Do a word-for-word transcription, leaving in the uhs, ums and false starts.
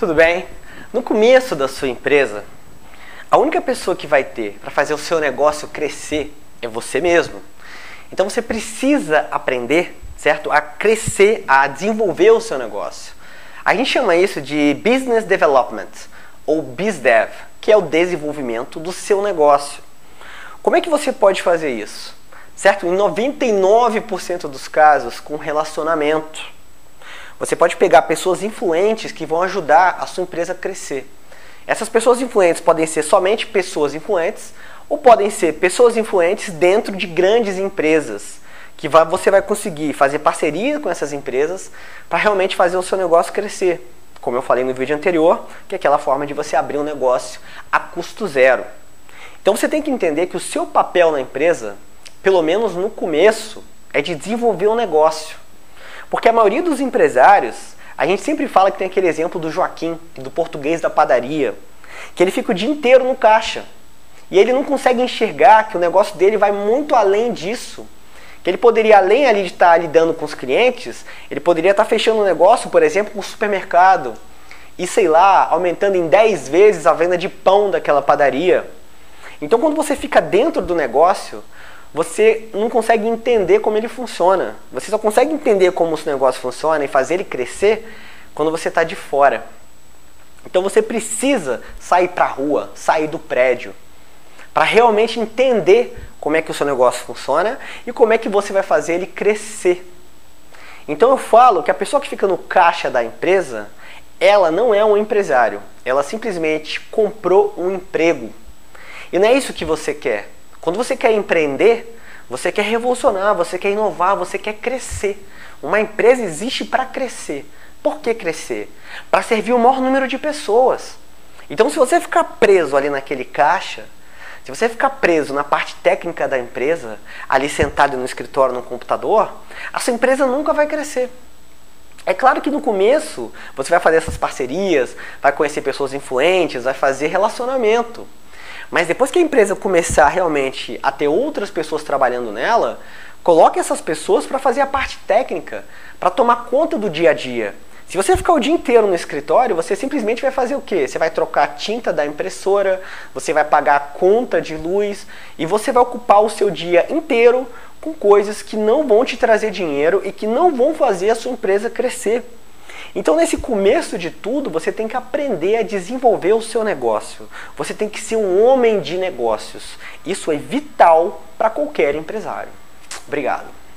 Tudo bem? No começo da sua empresa, a única pessoa que vai ter para fazer o seu negócio crescer é você mesmo. Então você precisa aprender, certo? A crescer, a desenvolver o seu negócio. A gente chama isso de Business Development, ou BizDev, que é o desenvolvimento do seu negócio. Como é que você pode fazer isso? Certo? Em noventa e nove por cento dos casos, com relacionamento. Você pode pegar pessoas influentes que vão ajudar a sua empresa a crescer. Essas pessoas influentes podem ser somente pessoas influentes ou podem ser pessoas influentes dentro de grandes empresas, que você vai conseguir fazer parceria com essas empresas para realmente fazer o seu negócio crescer. Como eu falei no vídeo anterior, que é aquela forma de você abrir um negócio a custo zero. Então você tem que entender que o seu papel na empresa, pelo menos no começo, é de desenvolver o negócio. Porque a maioria dos empresários, a gente sempre fala que tem aquele exemplo do Joaquim, do português da padaria, que ele fica o dia inteiro no caixa. E ele não consegue enxergar que o negócio dele vai muito além disso. Que ele poderia, além ali de estar lidando com os clientes, ele poderia estar fechando um negócio, por exemplo, com o supermercado. E, sei lá, aumentando em dez vezes a venda de pão daquela padaria. Então, quando você fica dentro do negócio, você não consegue entender como ele funciona. Você só consegue entender como o seu negócio funciona e fazer ele crescer quando você está de fora. Então você precisa sair para a rua, sair do prédio, para realmente entender como é que o seu negócio funciona e como é que você vai fazer ele crescer. Então eu falo que a pessoa que fica no caixa da empresa, ela não é um empresário. Ela simplesmente comprou um emprego. E não é isso que você quer. Quando você quer empreender, você quer revolucionar, você quer inovar, você quer crescer. Uma empresa existe para crescer. Por que crescer? Para servir o maior número de pessoas. Então, se você ficar preso ali naquele caixa, se você ficar preso na parte técnica da empresa, ali sentado no escritório, no computador, a sua empresa nunca vai crescer. É claro que no começo você vai fazer essas parcerias, vai conhecer pessoas influentes, vai fazer relacionamento. Mas depois que a empresa começar realmente a ter outras pessoas trabalhando nela, coloque essas pessoas para fazer a parte técnica, para tomar conta do dia a dia. Se você ficar o dia inteiro no escritório, você simplesmente vai fazer o quê? Você vai trocar a tinta da impressora, você vai pagar a conta de luz e você vai ocupar o seu dia inteiro com coisas que não vão te trazer dinheiro e que não vão fazer a sua empresa crescer. Então, nesse começo de tudo, você tem que aprender a desenvolver o seu negócio. Você tem que ser um homem de negócios. Isso é vital para qualquer empresário. Obrigado.